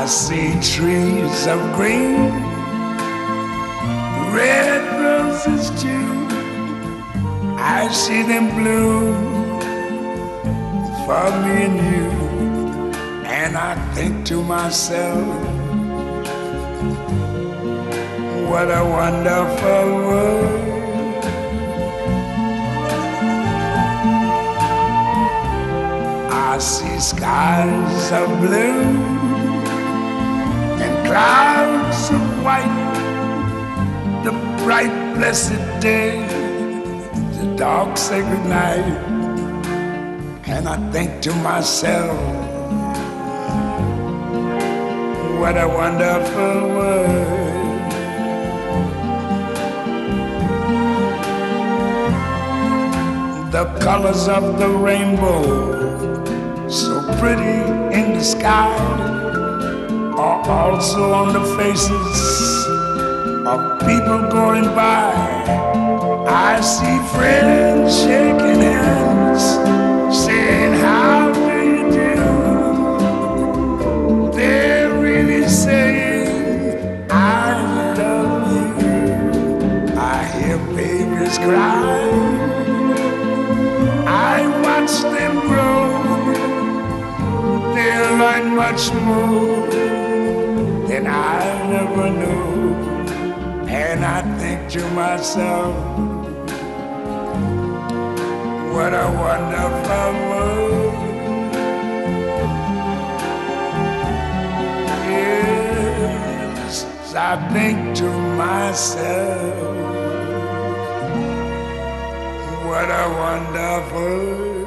I see trees of green, red roses too. I see them bloom for me and you. And I think to myself, what a wonderful world. I see skies of blue and clouds of white, the bright blessed day, the dark sacred night. And I think to myself, what a wonderful world. The colors of the rainbow, so pretty in the sky, are also on the faces of people going by. I see friends shaking hands, saying, how do you do? They're really saying, I love you. I hear babies cry, I watch them grow. They'll learn much more than I never knew. And I think to myself, what a wonderful world. Yes, I think to myself, what a wonderful world.